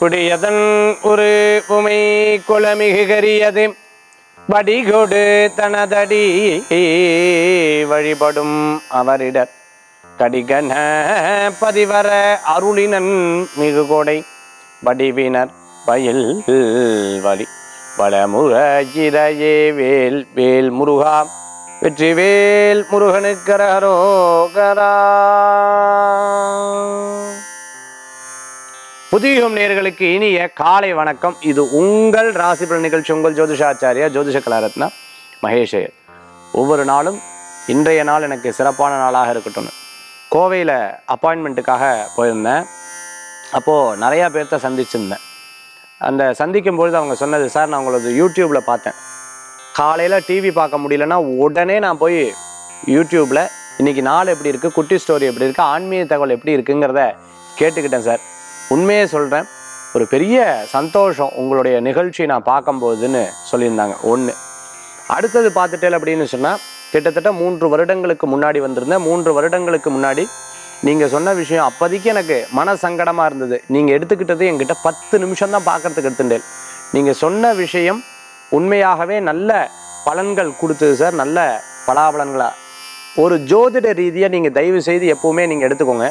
குடியதன் ஒரு உமை குலமிகு கரியது வடிகொடு தனதடி வழிபடும் அவரிடர் கடிகன பதிவர அருளினன் மிகு கோடை வடிவினர் பயில் வழி வளமுறையே வேல் வேல் முருகா வெற்றிவேல் முருகனுக்கரகரோகரா. புதியுகம் நேயர்களுக்கு இனிய காலை வணக்கம். இது உங்கள் ராசி பலன் நிகழ்ச்சி. உங்கள் ஜோதிஷாச்சாரியா ஜோதிஷ கலாரத்னா மகேஷ் ஐயர். ஒவ்வொரு நாளும் இன்றைய நாள் எனக்கு சிறப்பான நாளாக இருக்கட்டும். கோவையில் அப்பாயின்மெண்ட்டுக்காக போயிருந்தேன். அப்போது நிறையா பேர்த்த சந்திச்சிருந்தேன். அந்த சந்திக்கும் பொழுது அவங்க சொன்னது, சார் நான் உங்களது யூடியூப்பில் பார்த்தேன், காலையில் டிவி பார்க்க முடியலன்னா உடனே நான் போய் யூடியூப்பில் இன்றைக்கி நாள் எப்படி இருக்குது, குட்டி ஸ்டோரி எப்படி இருக்குது, ஆன்மீக தகவல் எப்படி இருக்குங்கிறத கேட்டுக்கிட்டேன் சார். உண்மையே சொல்கிறேன், ஒரு பெரிய சந்தோஷம் உங்களுடைய நிகழ்ச்சி நான் பார்க்கும்போதுன்னு சொல்லியிருந்தாங்க. ஒன்று. அடுத்தது பார்த்துட்டேன் அப்படின்னு சொன்னால், கிட்டத்தட்ட 3 வருடங்களுக்கு முன்னாடி வந்திருந்தேன். 3 வருடங்களுக்கு முன்னாடி நீங்கள் சொன்ன விஷயம் அப்போதைக்கு எனக்கு மன சங்கடமாக இருந்தது. நீங்கள் எடுத்துக்கிட்டது என்கிட்ட 10 நிமிஷம் தான் பார்க்குறதுக்கு எடுத்துட்டேன். நீங்கள் சொன்ன விஷயம் உண்மையாகவே நல்ல பலன்கள் கொடுத்தது சார். நல்ல பலாபலன்களா ஒரு ஜோதிட ரீதியாக நீங்கள் தயவு செய்து எப்போவுமே நீங்கள் எடுத்துக்கோங்க.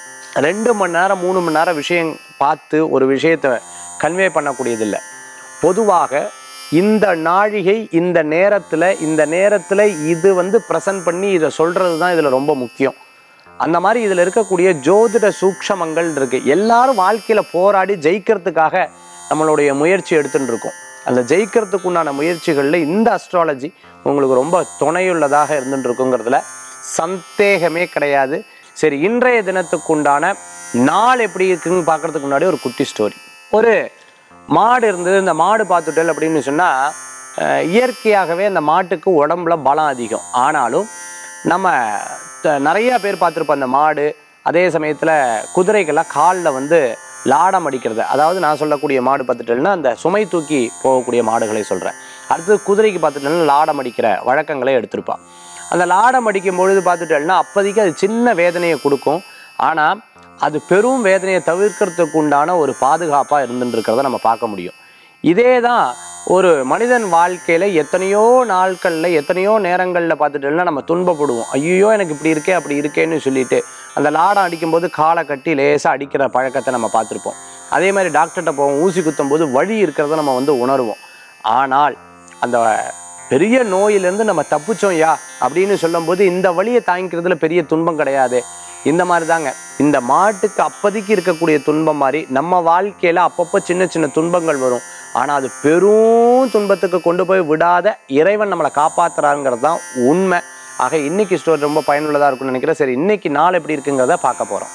2 மணி நேரம் 3 மணி நேரம் விஷயம் பார்த்து ஒரு விஷயத்தை கன்வே பண்ணக்கூடியதில்லை. பொதுவாக இந்த நாழிகை இந்த நேரத்தில் இது ப்ரெசன்ட் பண்ணி இதை சொல்கிறது தான் இதில் ரொம்ப முக்கியம். அந்த மாதிரி இதில் இருக்கக்கூடிய ஜோதிட சூக்ஷமங்கள் இருக்குது. எல்லாரும் வாழ்க்கையில் போராடி ஜெயிக்கிறதுக்காக நம்மளுடைய முயற்சி எடுத்துகிட்டு இருக்கோம். அந்த ஜெயிக்கிறதுக்கு உண்டான முயற்சிகளில் இந்த அஸ்ட்ராலஜி உங்களுக்கு ரொம்ப துணையுள்ளதாக இருந்துட்டு இருக்குங்கிறதுல சந்தேகமே கிடையாது. சரி, இன்றைய தினத்துக்கு உண்டான நாள் எப்படி இருக்குன்னு பார்க்கறதுக்கு முன்னாடி ஒரு குட்டி ஸ்டோரி. ஒரு மாடு இருந்தது. இந்த மாடு பார்த்துட்டேன் அப்படின்னு சொன்னால், இயற்கையாகவே அந்த மாட்டுக்கு உடம்புல பலம் அதிகம். ஆனாலும் நம்ம நிறையா பேர் பார்த்துருப்போம் அந்த மாடு. அதே சமயத்தில் குதிரைகள்லாம் காலில் லாடம் அடிக்கிறது. அதாவது நான் சொல்லக்கூடிய மாடு பார்த்துட்டேன்னா அந்த சுமை தூக்கி போகக்கூடிய மாடுகளை சொல்கிறேன். அடுத்தது குதிரைக்கு பார்த்துட்டேன்னா லாடம் அடிக்கிற வழக்கங்களை எடுத்திருப்பான். அந்த லாடம் அடிக்கும் பொழுது பார்த்துட்டேன்னா அப்போதைக்கு அது சின்ன வேதனையை கொடுக்கும். ஆனால் அது பெரும் வேதனையை தவிர்க்கிறதுக்கு உண்டான ஒரு பாதுகாப்பாக இருந்துட்டு இருக்கிறத நம்ம பார்க்க முடியும். இதே தான் ஒரு மனிதன் வாழ்க்கையில் எத்தனையோ நாட்களில் எத்தனையோ நேரங்களில் பார்த்துட்டோம்னா நம்ம துன்பப்படுவோம். ஐயோ எனக்கு இப்படி இருக்கே அப்படி இருக்கேன்னு சொல்லிட்டு அந்த லாடம் அடிக்கும்போது காலை கட்டி லேசாக அடிக்கிற பழக்கத்தை நம்ம பார்த்துருப்போம். அதே மாதிரி டாக்டர்கிட்ட போவோம், ஊசி குத்தும் போது வலி இருக்கிறத நம்ம உணர்வோம். ஆனால் அந்த பெரிய நோயிலேருந்து நம்ம தப்பிச்சோம் யா அப்படின்னு சொல்லும்போது இந்த வலியை தாங்கிக்கிறதுல பெரிய துன்பம் கிடையாது. இந்த மாதிரி தாங்க இந்த மாட்டுக்கு அப்போதைக்கு இருக்கக்கூடிய துன்பம் மாதிரி நம்ம வாழ்க்கையில் அப்பப்போ சின்ன சின்ன துன்பங்கள் வரும். ஆனால் அது பெரும் துன்பத்துக்கு கொண்டு போய் விடாத இறைவன் நம்மளை காப்பாற்றுறாங்கிறது தான் உண்மை. ஆக இன்னைக்கு ஸ்டோரி ரொம்ப பயனுள்ளதாக இருக்கும்னு நினைக்கிறேன். சரி, இன்னைக்கு நாள் எப்படி இருக்குங்கிறத பார்க்க போகிறோம்.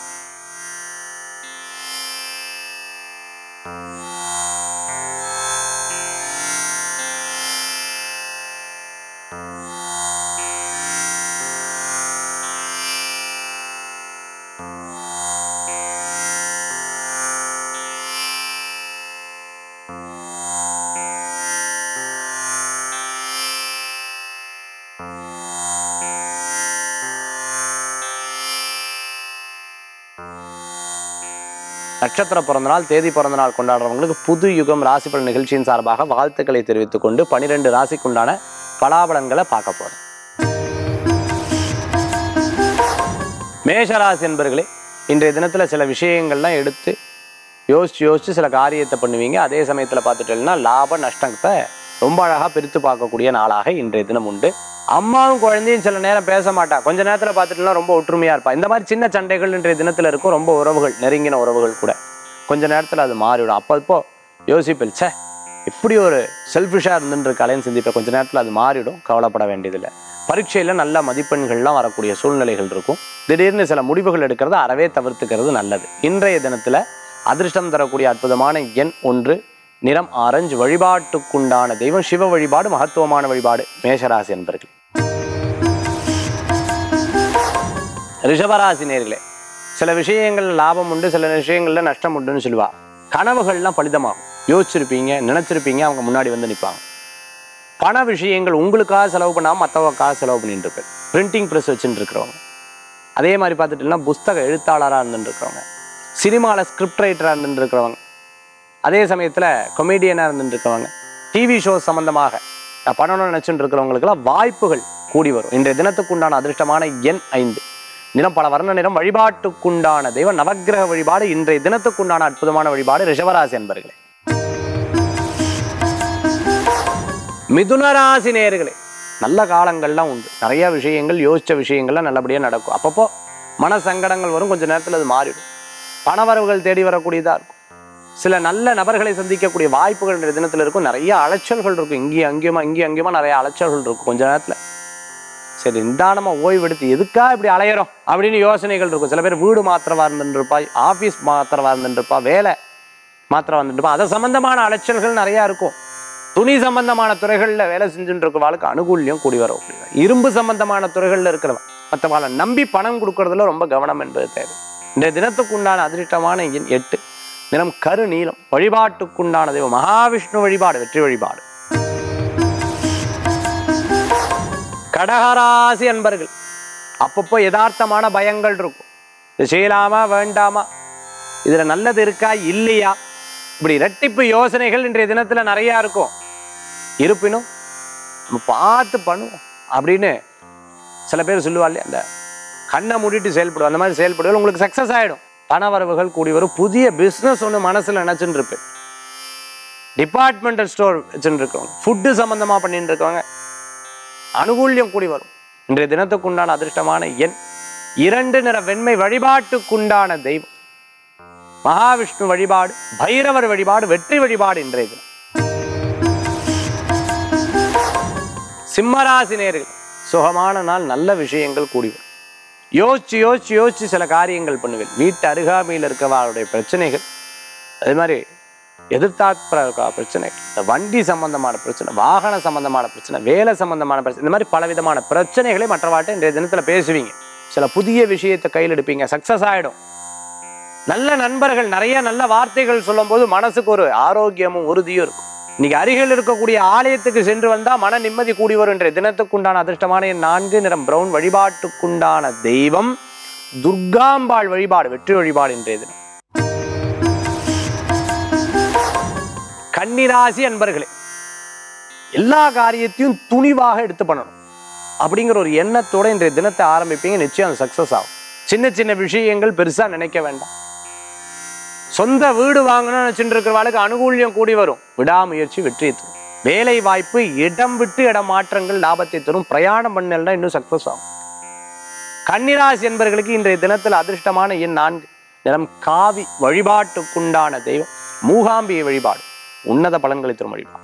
நட்சத்திர பிறந்தநாள் தேதி பிறந்தநாள் கொண்டாடுறவங்களுக்கு புது யுகம் ராசி பலன் நிகழ்ச்சியின் சார்பாக வாழ்த்துக்களை தெரிவித்துக் கொண்டு 12 ராசிக்குண்டான பலாபலன்களை பார்க்க போறோம். மேஷராசி என்பர்களே, இன்றைய தினத்தில் சில விஷயங்கள்லாம் எடுத்து யோசிச்சு சில காரியத்தை பண்ணுவீங்க. அதே சமயத்தில் பார்த்துட்டேன்னா லாப நஷ்டத்தை ரொம்ப அழகாக பிரித்து பார்க்கக்கூடிய நாளாக இன்றைய தினம் உண்டு. அம்மாவும் குழந்தையும் சில நேரம் பேச மாட்டா, கொஞ்ச நேரத்தில் பார்த்துட்டுனா ரொம்ப ஒற்றுமையாக இருப்பா. இந்த மாதிரி சின்ன சண்டைகள் இன்றைய தினத்தில் இருக்கும். ரொம்ப உறவுகள், நெருங்கின உறவுகள் கூட கொஞ்ச நேரத்தில் அது மாறிவிடும். அப்போ யோசிப்பேன், சே இப்படி ஒரு செல்ஃபிஷாக இருந்துட்டு இருக்காளேன்னு சிந்திப்பேன். கொஞ்ச நேரத்தில் அது மாறிடும், கவலைப்பட வேண்டியதில்லை. பரீட்சையில் நல்ல மதிப்பெண்கள்லாம் வரக்கூடிய சூழ்நிலைகள் இருக்கும். திடீர்னு சில முடிவுகள் எடுக்கிறத அறவே தவிர்த்துக்கிறது நல்லது. இன்றைய தினத்தில் அதிர்ஷ்டம் தரக்கூடிய அற்புதமான எண் 1, நிறம் ஆரஞ்சு. வழிபாட்டுக்குண்டான தெய்வம் சிவ வழிபாடு, மகத்துவமான வழிபாடு. மேஷராசி என்பர்கள். ரிஷபராசி நேர்களே, சில விஷயங்கள் லாபம் உண்டு, சில விஷயங்கள்ல நஷ்டம் உண்டுன்னு சொல்லுவா. கனவுகள்லாம் பலிதமாகும். யோசிச்சிருப்பீங்க, நினைச்சிருப்பீங்க, அவங்க முன்னாடி நிற்பாங்க. பண விஷயங்கள் உங்களுக்காக செலவு பண்ணாமல் மற்றவங்களுக்காக செலவு பண்ணிட்டு இருப்பேன். பிரிண்டிங் ப்ரெஸ் வச்சுட்டு இருக்கிறவங்க, அதே மாதிரி பார்த்துட்டுனா புஸ்தக எழுத்தாளராக இருந்துட்டு இருக்கிறவங்க, சினிமாவில் ஸ்கிரிப்ட் ரைட்டராக இருந்துட்டு இருக்கிறவங்க, அதே சமயத்தில் கொமேடியனாக இருந்துருக்கவங்க, டிவி ஷோ சம்பந்தமாக பண்ணணும்னு நினச்சிட்டு இருக்கிறவங்களுக்கெல்லாம் வாய்ப்புகள் கூடி வரும். இன்றைய தினத்துக்குண்டான அதிர்ஷ்டமான எண் 5, நிறம் பல வர்ண நிறம், வழிபாட்டுக்குண்டான தெய்வம் நவக்கிரக வழிபாடு. இன்றைய தினத்துக்குண்டான அற்புதமான வழிபாடு ரிஷபராசி என்பர்களே. மிதுன ராசி நேயர்களே, நல்ல காலங்கள்லாம் உண்டு. நிறைய விஷயங்கள், யோசிச்ச விஷயங்கள்லாம் நல்லபடியாக நடக்கும். அப்பப்போ மன சங்கடங்கள் வரும், கொஞ்சம் நேரத்தில் அது மாறிடும். பணவரவுகள் தேடி வரக்கூடியதாக இருக்கும். சில நல்ல நபர்களை சந்திக்கக்கூடிய வாய்ப்புகள் இன்றைய தினத்தில் இருக்கும். நிறைய அலைச்சல்கள் இருக்கும், இங்கேயும் அங்கேயுமா நிறைய அலைச்சல்கள் இருக்கும். கொஞ்ச நேரத்தில் சரி நிதானமாக ஓய்வெடுத்து எதுக்காக இப்படி அலையிறோம் அப்படின்னு யோசனைகள் இருக்கும். சில பேர் வீடு மாத்திரவா இருந்துருப்பா, ஆஃபீஸ் மாத்திரவா இருந்துருப்பா, வேலை மாத்திரம் வந்துட்டுப்பா, அதை சம்பந்தமான அலைச்சல்கள் நிறையா இருக்கும். துணி சம்பந்தமான துறைகளில் வேலை செஞ்சுட்டு இருக்கிறவாளுக்கு அனுகூல்யம் கூடி வர. இரும்பு சம்பந்தமான துறைகளில் இருக்கிறவா மற்றவாளை நம்பி பணம் கொடுக்கறதுல ரொம்ப கவனம் என்பது தேவை. இன்றைய தினத்துக்குண்டான அதிர்ஷ்டமான எண் 8, நிறம் கரு நீலம், வழிபாட்டுக்குண்டான தெய்வம் மகாவிஷ்ணு வழிபாடு, வெற்றி வழிபாடு. கடகராசி அன்பர்கள், அப்பப்போ யதார்த்தமான பயங்கள் இருக்கும். இது செய்யலாமா வேண்டாமா, இதுல நல்லது இருக்கா இல்லையா, இப்படி இரட்டிப்பு யோசனைகள் இன்றைய தினத்துல நிறைய இருக்கும். இருப்பினும் நம்ம பார்த்து பண்ணுவோம் அப்படின்னு சில பேர் சொல்லுவாள், அந்த கண்ணை மூடிட்டு செயல்படுவோம். அந்த மாதிரி செயல்படுவது உங்களுக்கு சக்சஸ் ஆகிடும். பணவரவுகள் கூடி வரும். புதிய பிஸ்னஸ் ஒன்று மனசில் நினச்சிட்டு இருப்பேன். டிபார்ட்மெண்டல் ஸ்டோர் வச்சுட்டு இருக்கவங்க, ஃபுட்டு சம்மந்தமாக பண்ணிட்டு இருக்கவங்க அனுகூல்யம் கூடி வரும். இன்றைய தினத்துக்குண்டான அதிர்ஷ்டமான எண் 2, நிற வெண்மை, வழிபாட்டுக்குண்டான தெய்வம் மகாவிஷ்ணு வழிபாடு, பைரவர் வழிபாடு, வெற்றி வழிபாடு. இன்றைய தினம் சிம்மராசி நேயர்கள், சுகமான நாள், நல்ல விஷயங்கள் கூடி வரும். யோசிச்சு சில காரியங்கள் பண்ணுவேன். வீட்டு அருகாமையில் இருக்கவர்களுடைய பிரச்சனைகள், அதே மாதிரி எதிர்த்தாற்ப பிரச்சனைகள், இந்த வண்டி சம்பந்தமான பிரச்சனை, வாகன சம்பந்தமான பிரச்சனை, வேலை சம்பந்தமான பிரச்சனை, இந்த மாதிரி பலவிதமான பிரச்சனைகளை மற்றவாட்ட இன்றைய தினத்தில் பேசுவீங்க. சில புதிய விஷயத்தை கையில் எடுப்பீங்க, சக்சஸ் ஆகிடும். நல்ல நண்பர்கள் நிறைய நல்ல வார்த்தைகள் சொல்லும் போது மனசுக்கு ஒரு ஆரோக்கியமும் உறுதியும் இருக்கும். இன்னைக்கு அருகில் இருக்கக்கூடிய ஆலயத்துக்கு சென்று வந்தால் மன நிம்மதி கூடி வரும். இன்றைய தினத்துக்குண்டான அதிர்ஷ்டமான எண் 4, நிறம் பிரவுன், வழிபாட்டுக்குண்டான தெய்வம் துர்காம்பாள் வழிபாடு, வெற்றி வழிபாடு. இன்றைய தினம் கன்னிராசி அன்பர்களே, எல்லா காரியத்தையும் துணிவாக எடுத்து பண்ணணும் அப்படிங்கிற ஒரு எண்ணத்தோட இன்றைய தினத்தை ஆரம்பிப்பீங்க. நிச்சயம் அது சக்சஸ் ஆகும். சின்ன சின்ன விஷயங்கள் பெருசா நினைக்க வேண்டாம். சொந்த வீடு வாங்கணும்னு நினைச்சுட்டு இருக்கிறவாளுக்கு அனுகூல்யம் கூடி வரும். விடாமுயற்சி வெற்றியை தரும். வேலை வாய்ப்பு, இடம் விட்டு இடம் மாற்றங்கள் லாபத்தை தரும். பிரயாணம் பண்ணலன்னா இன்னும் சக்சஸ் ஆகும். கன்னிராசி என்பவர்களுக்கு இன்றைய தினத்தில் அதிர்ஷ்டமான எண் 4, நிறம் காவி, வழிபாட்டுக்குண்டான தெய்வம் மூகாம்பிகை வழிபாடு, உன்னத பலன்களை தரும் வழிபாடு.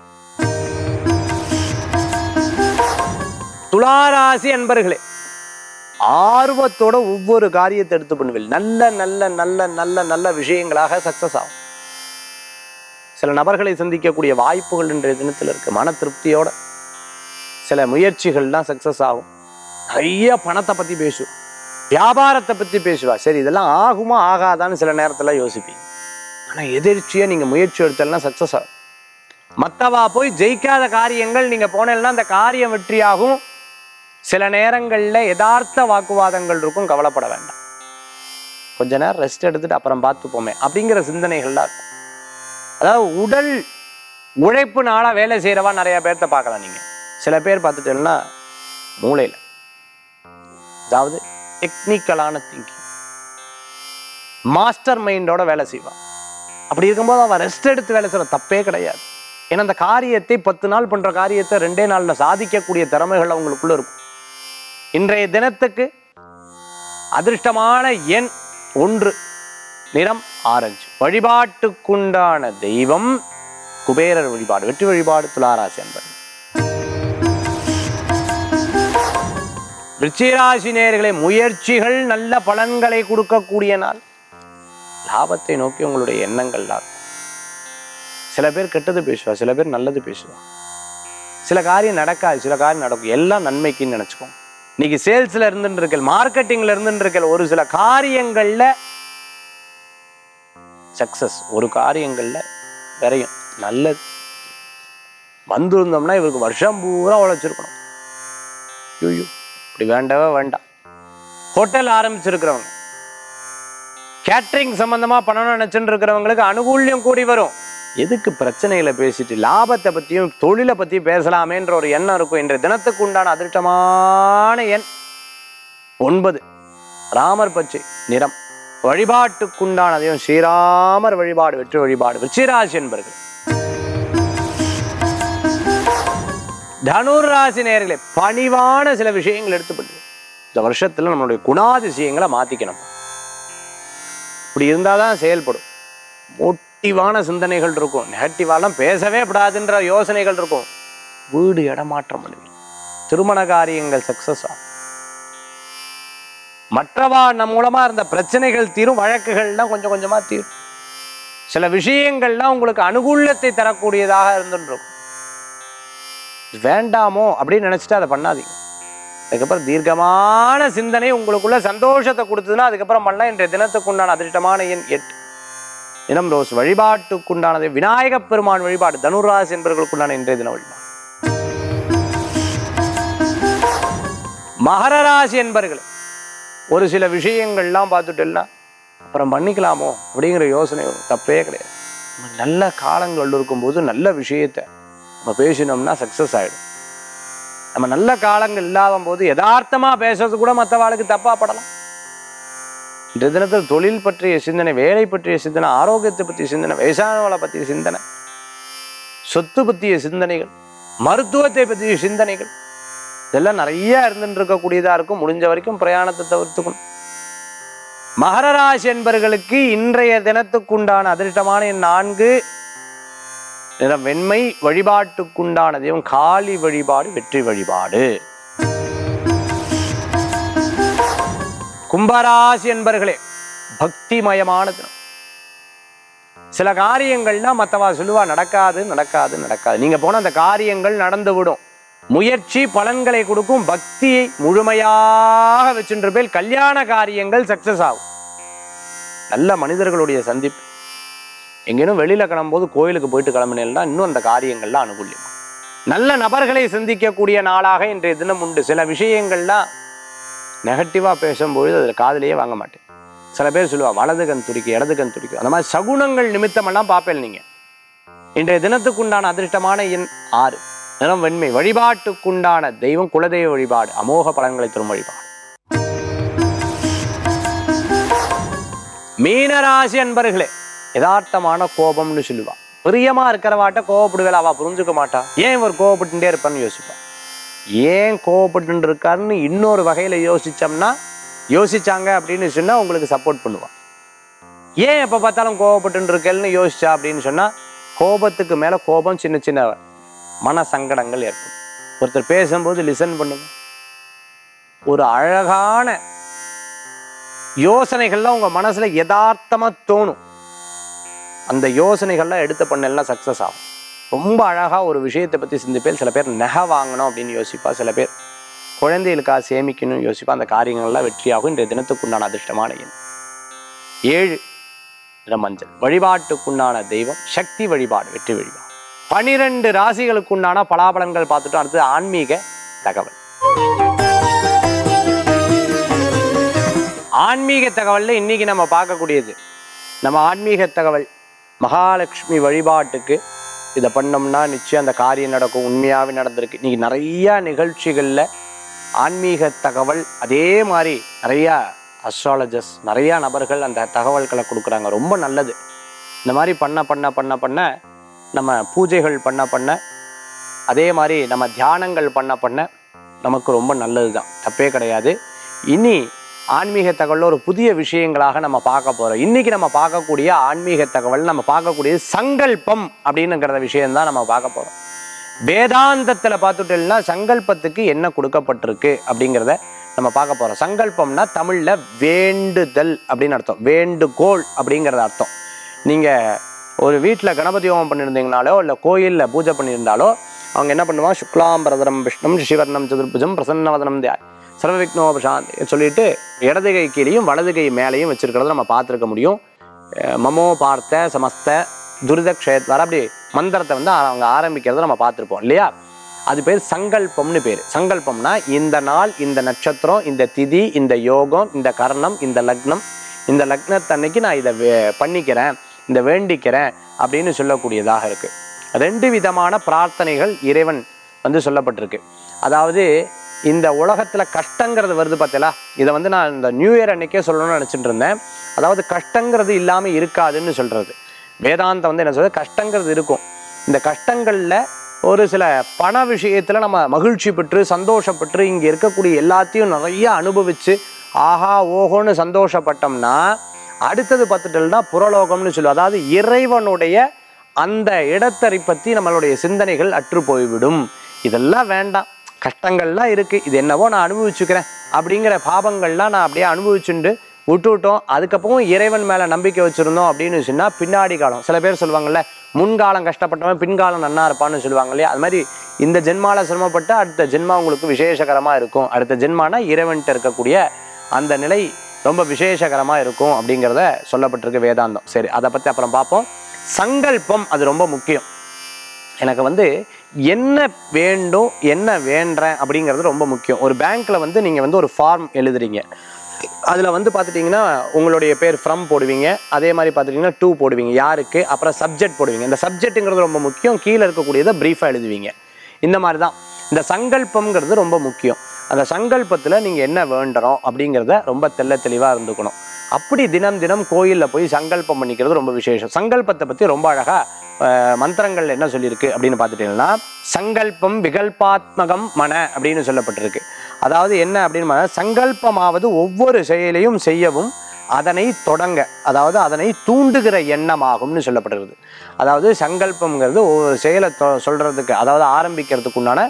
துளாராசி என்பர்களே, ஆர்வத்தோட ஒவ்வொரு காரியத்தை எடுத்து பண்ணுவீங்க. நல்ல நல்ல நல்ல நல்ல நல்ல விஷயங்களாக சக்சஸ் ஆகும். சில நபர்களை சந்திக்கக்கூடிய வாய்ப்புகள் இன்றைய தினத்தில் இருக்கு. மன திருப்தியோட சில முயற்சிகள்லாம் சக்சஸ் ஆகும். நிறைய பணத்தை பத்தி பேசுவா, வியாபாரத்தை பத்தி பேசுவா. சரி இதெல்லாம் ஆகுமா ஆகாதான்னு சில நேரத்துல யோசிப்பீங்க. ஆனா எதிர்ச்சியா நீங்க முயற்சி எடுத்தெல்லாம் சக்சஸ் ஆகும். மத்தவா போய் ஜெயிக்காத காரியங்கள் நீங்க போனேன்னா அந்த காரியம் வெற்றியாகும். சில நேரங்கள்ல யதார்த்த வாக்குவாதங்கள் இருக்கும், கவலைப்பட வேண்டாம். கொஞ்ச நேரம் ரெஸ்ட் எடுத்துட்டு அப்புறம் பார்த்துப்போமே அப்படிங்கிற சிந்தனைகள்லாம் இருக்கும். அதாவது உடல் உழைப்பு நாளா வேலை செய்யறவா நிறைய பேர்த்த பார்க்கலாம். நீங்க சில பேர் பார்த்துட்டேன்னா மூளையில, அதாவது டெக்னிக்கலான திங்கிங், மாஸ்டர் மைண்டோட வேலை செய்வான். அப்படி இருக்கும்போது அவன் ரெஸ்ட் எடுத்து வேலை செய்யற தப்பே கிடையாது. ஏன்னா அந்த காரியத்தை 10 நாள் பண்ற காரியத்தை 2 நாள்ல சாதிக்கக்கூடிய திறமைகள் அவங்களுக்குள்ள இருக்கும். இன்றைய தினத்துக்கு அதிர்ஷ்டமான எண் 1, நிறம் ஆரஞ்சு, வழிபாட்டுக்குண்டான தெய்வம் குபேரர் வழிபாடு, வெற்றி வழிபாடு. துளாராசி என்பது விருச்சிகராசி நேயர்களே, முயற்சிகள் நல்ல பலன்களை கொடுக்கக்கூடிய நாள். லாபத்தை நோக்கி உங்களுடைய எண்ணங்கள் தான். சில பேர் கெட்டது பேசுவா, சில பேர் நல்லது பேசுவா. சில காரியம் நடக்காது, சில காரியம் நடக்கும். எல்லாம் நன்மைக்குன்னு நினைச்சுக்கோங்க. இன்னைக்கு சேல்ஸ்ல இருந்துட்டு இருக்கல், மார்க்கெட்டிங்ல இருந்துட்டு இருக்கல், ஒரு சில காரியங்கள்ல சக்சஸ், ஒரு காரியங்கள்ல விரையும். நல்லது வந்திருந்தோம்னா இவருக்கு வருஷம் பூரா உழைச்சிருக்கணும். ஐயோ இப்படி வேண்டவே வேண்டாம். ஹோட்டல் ஆரம்பிச்சிருக்கிறவங்க, கேட்டரிங் சம்பந்தமா பண்ணணும்னு நினைச்சுட்டு இருக்கிறவங்களுக்கு அனுகூல்யம் கூடி வரும். எதுக்கு பிரச்சனைகளை பேசிட்டு லாபத்தை பற்றியும் தொழிலை பற்றியும் பேசலாமேன்ற ஒரு எண்ணம் இருக்கும். இன்றைய தினத்துக்கு உண்டான அதிர்ஷ்டமான எண் 9. ராமர் பச்சை நிறம். வழிபாட்டுக்குண்டான தெய்வம் ஸ்ரீராமர் வழிபாடு. வெற்றி வழிபாடு. விருச்சிகராசி என்பர்கள். தனுராசி நேயர்களே, பணிவான சில விஷயங்கள் எடுத்துப்பட்டு இந்த வருஷத்துல நம்மளுடைய குணாதிசயங்களை மாத்திக்கணும். இப்படி இருந்தாதான் செயல்படும். மோட்டிவான சிந்தனைகள் இருக்கும். நெகட்டிவாலாம் பேசவே கூடாதுன்ற யோசனைகள் இருக்கும். வீடு இடமாற்றம் பண்ணுவீங்க. திருமண காரியங்கள் சக்சஸ் ஆகும். மற்றவா நம்ம மூலமா இருந்த பிரச்சனைகள் தீரும். வழக்குகள்லாம் கொஞ்சம் கொஞ்சமா தீரும். சில விஷயங்கள்லாம் உங்களுக்கு அனுகூலத்தை தரக்கூடியதாக இருந்துருக்கும். வேண்டாமோ அப்படின்னு நினைச்சிட்டு அதை பண்ணாதீங்க. அதுக்கப்புறம் தீர்க்கமான சிந்தனை உங்களுக்குள்ள சந்தோஷத்தை கொடுத்ததுன்னா அதுக்கப்புறம் பண்ணலாம். இன்றைய தினத்துக்கு உண்டான அதிர்ஷ்டமான எண் 8. இனம் ரோஸ். வழிபாட்டுக்குண்டானது விநாயக பெருமான் வழிபாடு. தனுராசி என்பவர்களுக்குண்டான இன்றைய தின வழிபாடு. மகர ராசி என்பவர்கள் ஒரு சில விஷயங்கள்லாம் பார்த்துட்டேன்னா அப்புறம் பண்ணிக்கலாமோ அப்படிங்கிற யோசனை தப்பே கிடையாது. நல்ல காலங்கள் இருக்கும்போது நல்ல விஷயத்தை நம்ம பேசினோம்னா சக்சஸ் ஆகிடும். நம்ம நல்ல காலங்கள் இல்லாத போது யதார்த்தமாக பேசுறது கூட மற்றவாளுக்கு தப்பாக படலாம். இந்த தினத்தில் தொழில் பற்றிய சிந்தனை, வேலை பற்றிய சிந்தனை, ஆரோக்கியத்தை பற்றிய சிந்தனை, வயசானவளை பற்றிய சிந்தனை, சொத்து பற்றிய சிந்தனைகள், மருத்துவத்தை பற்றிய சிந்தனைகள் இதெல்லாம் நிறைய இருந்துட்டு இருக்கக்கூடியதாக இருக்கும். முடிஞ்ச வரைக்கும் பிரயாணத்தை தவிர்த்துக்கணும். மகர ராசி என்பவர்களுக்கு இன்றைய தினத்துக்குண்டான அதிர்ஷ்டமான எண் 4. நிறம் வெண்மை. வழிபாட்டுக்குண்டான தெய்வம் காளி வழிபாடு. வெற்றி வழிபாடு. கும்பராசி என்பர்களே, பக்திமயமான தினம். சில காரியங்கள்னா மற்றவா சொல்லுவா நடக்காது நடக்காது நடக்காது. நீங்க போன அந்த காரியங்கள் நடந்து விடும். முயற்சி பலன்களை கொடுக்கும். பக்தியை முழுமையாக வச்சுருப்பேல் கல்யாண காரியங்கள் சக்சஸ் ஆகும். நல்ல மனிதர்களுடைய சந்திப்பு. எங்கேனும் வெளியில கிளம்பும்போது கோயிலுக்கு போயிட்டு கிளம்பினேன்னா இன்னும் அந்த காரியங்கள்லாம் அனுகூலியம். நல்ல நபர்களை சந்திக்கக்கூடிய நாளாக இன்றைய தினம் உண்டு. சில விஷயங்கள்லாம் நெகட்டிவாக பேசும்பொழுது அதில் காதலையே வாங்க மாட்டேன். சில பேர் சொல்லுவா வலது கண் துடிக்கும் இடது கண் துடிக்கும். அந்த மாதிரி சகுனங்கள் நிமித்தமெல்லாம் பார்ப்பேன். நீங்கள் இன்றைய தினத்துக்குண்டான அதிர்ஷ்டமான எண் 6. நிறம் வெண்மை. வழிபாட்டுக்குண்டான தெய்வம் குலதெய்வ வழிபாடு. அமோக பலன்களை தரும் வழிபாடு. மீனராசி அன்பர்களே, யதார்த்தமான கோபம்னு சொல்லுவா. பிரியமா இருக்கிறவாட்ட கோவப்படுவேல, அவ புரிஞ்சுக்க மாட்டா. ஏன் இவர் கோவப்பட்டுட்டே இருப்பான்னு யோசிப்பா. ஏன் கோவப்பட்டு இருக்காருன்னு இன்னொரு வகையில யோசிச்சாங்க அப்படின்னு சொன்னா உங்களுக்கு சப்போர்ட் பண்ணுவா. ஏன் எப்ப பார்த்தாலும் கோவப்பட்டு இருக்கேன்னு யோசிச்சா அப்படின்னு சொன்னா கோபத்துக்கு மேல கோபம், சின்ன சின்ன மன சங்கடங்கள் ஏற்படும். ஒருத்தர் பேசும்போது லிசன் பண்ணுங்க. ஒரு அழகான யோசனைகள்லாம் உங்க மனசுல யதார்த்தமா தோணும். அந்த யோசனைகள்லாம் எடுத்து பண்ணலாம் சக்சஸ் ஆகும். ரொம்ப அழகா ஒரு விஷயத்தை பத்தி சிந்திப்பேன். சில பேர் நகை வாங்கணும் அப்படின்னு யோசிப்பா. சில பேர் குழந்தைகளுக்காக சேமிக்கணும்னு யோசிப்பா. அந்த காரியங்கள்லாம் வெற்றியாகும். இன்றைய தினத்துக்குண்டான அதிர்ஷ்டமான எண் 7. நிறம் மஞ்சள். வழிபாட்டுக்குண்டான தெய்வம் சக்தி வழிபாடு. வெற்றி வழிபாடு. 12 ராசிகளுக்குண்டான பலாபலன்கள் பார்த்துட்டோம். அடுத்து ஆன்மீக தகவல். ஆன்மீக தகவல்ல இன்னைக்கு நம்ம பார்க்கக்கூடியது, நம்ம ஆன்மீக தகவல் மகாலட்சுமி வழிபாட்டுக்கு இதை பண்ணோம்னா நிச்சயம் அந்த காரியம் நடக்கும். உண்மையாகவே நடந்திருக்கு. இன்னைக்கு நிறையா நிகழ்ச்சிகளில் ஆன்மீக தகவல், அதே மாதிரி நிறையா அஸ்ட்ராலஜர்ஸ், நிறையா நபர்கள் அந்த தகவல்களை கொடுக்குறாங்க. ரொம்ப நல்லது. இந்த மாதிரி பண்ண நம்ம பூஜைகள் பண்ண அதே மாதிரி நம்ம தியானங்கள் பண்ண நமக்கு ரொம்ப நல்லது தான், தப்பே கிடையாது. இனி ஆன்மீக தகவலில் ஒரு புதிய விஷயங்களாக நம்ம பார்க்க போகிறோம். இன்றைக்கி நம்ம பார்க்கக்கூடிய ஆன்மீக தகவல், நம்ம பார்க்கக்கூடிய சங்கல்பம் அப்படின்னுங்கிற விஷயம்தான் நம்ம பார்க்க போகிறோம். வேதாந்தத்தில் பார்த்துட்டோம்னா சங்கல்பத்துக்கு என்ன கொடுக்கப்பட்டிருக்கு அப்படிங்கிறத நம்ம பார்க்க போகிறோம். சங்கல்பம்னா தமிழில் வேண்டுதல் அப்படின்னு அர்த்தம். வேண்டுகோள் அப்படிங்கிறது அர்த்தம். நீங்கள் ஒரு வீட்டில் கணபதி ஹோமம் பண்ணியிருந்தீங்கனாலோ இல்லை கோயிலில் பூஜை பண்ணியிருந்தாலோ அவங்க என்ன பண்ணுவாங்க, சுக்லாம்பரதரம் விஷ்ணம் ரிஷிவர்ணம் சதுர்புஜம் பிரசன்னவதனம் தியா சர்வவிக்னோபசாந்தி சொல்லிட்டு இடது கை கீழையும் வலது கை மேலையும் வச்சிருக்கிறத நம்ம பார்த்துருக்க முடியும். மமோ பார்த்த சமஸ்த துரிதக்ஷயத்வார அப்படி மந்திரத்தை அவங்க ஆரம்பிக்கிறத நம்ம பார்த்துருப்போம் இல்லையா. அது பேர் சங்கல்பம்னு பேர். சங்கல்பம்னா இந்த நாள், இந்த நட்சத்திரம், இந்த திதி, இந்த யோகம், இந்த கரணம், இந்த லக்னம், இந்த லக்னத்தன்னைக்கு நான் இதை பண்ணிக்கிறேன், இந்த வேண்டிக்கிறேன் அப்படின்னு சொல்லக்கூடியதாக இருக்கு. 2 விதமான பிரார்த்தனைகள் இறைவன் சொல்லப்பட்டிருக்கு. அதாவது இந்த உலகத்துல கஷ்டங்கிறது வருது பார்த்தீங்களா, இதை நான் இந்த நியூ இயர் அன்னைக்கே சொல்லணும்னு நினைச்சிட்டு இருந்தேன். அதாவது கஷ்டங்கிறது இல்லாம இருக்காதுன்னு சொல்றது. வேதாந்தம் என்ன சொல்றது, கஷ்டங்கிறது இருக்கும். இந்த கஷ்டங்கள்ல ஒரு சில பண விஷயத்துல நம்ம மகிழ்ச்சி பெற்று சந்தோஷப்பட்டு இங்க இருக்கக்கூடிய எல்லாத்தையும் நிறைய அனுபவிச்சு ஆஹா ஓஹோன்னு சந்தோஷப்பட்டோம்னா அடுத்தது பார்த்துட்டோம்னா புறலோகம்னு சொல்லுவோம். அதாவது இறைவனுடைய அந்த இடத்தை பற்றி நம்மளுடைய சிந்தனைகள் அற்று போய்விடும். இதெல்லாம் வேண்டாம், கஷ்டங்கள்லாம் இருக்கு, இது என்னவோ நான் அனுபவிச்சுக்கிறேன் அப்படிங்கிற பாவங்கள்லாம் நான் அப்படியே அனுபவிச்சுட்டு விட்டுவிட்டோம். அதுக்கப்புறம் இறைவன் மேலே நம்பிக்கை வச்சுருந்தோம் அப்படின்னு சொன்னால் பின்னாடி காலம், சில பேர் சொல்லுவாங்கள்ல முன்காலம் கஷ்டப்பட்டவன் பின்காலம் நன்னா இருப்பான்னு சொல்லுவாங்க இல்லையா, அது மாதிரி இந்த ஜென்மாவில் சிரமப்பட்டு அடுத்த ஜென்மா உங்களுக்கு விசேஷகரமாக இருக்கும். அடுத்த ஜென்மானா இறைவன்கிட்ட இருக்கக்கூடிய அந்த நிலை ரொம்ப விசேஷகரமாக இருக்கும் அப்படிங்கிறத சொல்லப்பட்டிருக்கு வேதாந்தம். சரி, அதை பற்றி அப்புறம் பார்ப்போம். சங்கல்பம் அது ரொம்ப முக்கியம். எனக்கு என்ன வேண்டும் என்ன வேண்டேன் அப்படிங்கிறது ரொம்ப முக்கியம். ஒரு பேங்க்கில் நீங்கள் ஒரு ஃபார்ம் எழுதுறீங்க. அதில் பார்த்துட்டிங்கன்னா உங்களுடைய பேர் ஃப்ரம் போடுவீங்க, அதே மாதிரி பார்த்துட்டிங்கன்னா டூ போடுவீங்க, யாருக்கு, அப்புறம் சப்ஜெக்ட் போடுவீங்க. இந்த சப்ஜெக்ட்டுங்கிறது ரொம்ப முக்கியம். கீழே இருக்கக்கூடியதை ப்ரீஃபாக எழுதுவீங்க. இந்த மாதிரி தான் இந்த சங்கல்பம்ங்கிறது ரொம்ப முக்கியம். அந்த சங்கல்பத்தில் நீங்கள் என்ன வேண்டுறோம் அப்படிங்கிறத ரொம்ப தெளிவாக இருந்துக்கணும். அப்படி தினம் தினம் கோயிலில் போய் சங்கல்பம் பண்ணிக்கிறது ரொம்ப விசேஷம். சங்கல்பத்தை பற்றி ரொம்ப அழகாக மந்திரங்கள் என்ன சொல்லியிருக்கு அப்படின்னு பார்த்துட்டீங்கன்னா, சங்கல்பம் விகல்பாத்மகம் மன அப்படின்னு சொல்லப்பட்டிருக்கு. அதாவது என்ன அப்படின்னு சங்கல்பமாவது ஒவ்வொரு செயலையும் செய்யவும் அதனை தொடங்க, அதாவது அதனை தூண்டுகிற எண்ணமாகும்னு சொல்லப்பட்டிருக்கு. அதாவது சங்கல்பம்ங்கிறது ஒவ்வொரு செயலை சொல்றதுக்கு, அதாவது ஆரம்பிக்கிறதுக்கு உண்டான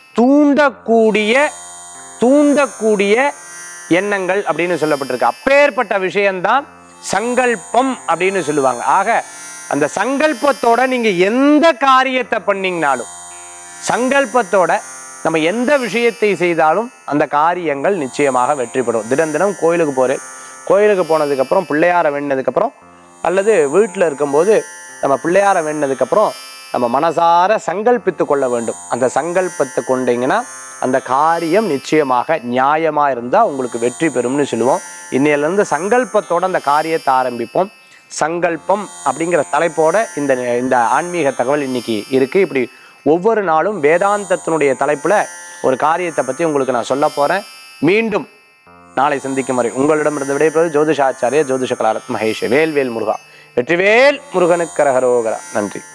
தூண்டக்கூடிய எண்ணங்கள் அப்படின்னு சொல்லப்பட்டிருக்கு. அப்பேற்பட்ட விஷயம்தான் சங்கல்பம் அப்படின்னு சொல்லுவாங்க. ஆக அந்த சங்கல்பத்தோட நீங்க எந்த காரியத்தை பண்ணீங்கனாலும், சங்கல்பத்தோட நம்ம எந்த விஷயத்தை செய்தாலும் அந்த காரியங்கள் நிச்சயமாக வெற்றி பெறும். தினம் தினம் கோயிலுக்கு போகிறேன், கோயிலுக்கு போனதுக்கப்புறம் பிள்ளையாரை வேண்டினதுக்கப்புறம் அல்லது வீட்டில் இருக்கும்போது நம்ம பிள்ளையாரை வேண்டினதுக்கப்புறம் நம்ம மனசார சங்கல்பித்து கொள்ள வேண்டும். அந்த சங்கல்பத்தை கொண்டீங்கன்னா அந்த காரியம் நிச்சயமாக நியாயமாக இருந்தால் உங்களுக்கு வெற்றி பெறும்னு சொல்லுவோம். இன்னையிலேருந்து சங்கல்பத்தோடு அந்த காரியத்தை ஆரம்பிப்போம். சங்கல்பம் அப்படிங்கிற தலைப்போட இந்த ஆன்மீக தகவல் இன்னைக்கு இருக்குது. இப்படி ஒவ்வொரு நாளும் வேதாந்தத்தினுடைய தலைப்பில் ஒரு காரியத்தை பற்றி உங்களுக்கு நான் சொல்ல போகிறேன். மீண்டும் நாளை சந்திக்கும் வரை உங்களிடமிருந்து விடைபெறுவது ஜோதிஷாச்சாரிய ஜோதிஷ கலாரத் மகேஷ். வேல்வேல் முருகா, வெற்றிவேல் முருகனுக்கு கரகரோகரா. நன்றி.